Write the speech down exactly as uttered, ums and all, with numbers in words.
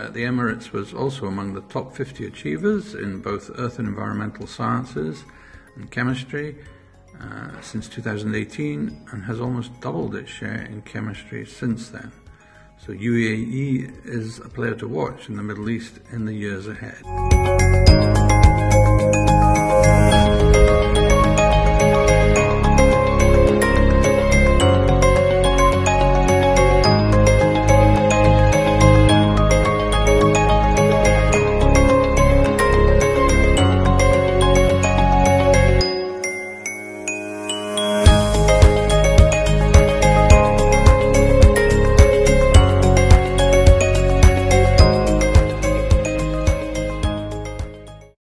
Uh, the Emirates was also among the top fifty achievers in both earth and environmental sciences and chemistry uh, since two thousand eighteen, and has almost doubled its share in chemistry since then. So U A E is a player to watch in the Middle East in the years ahead.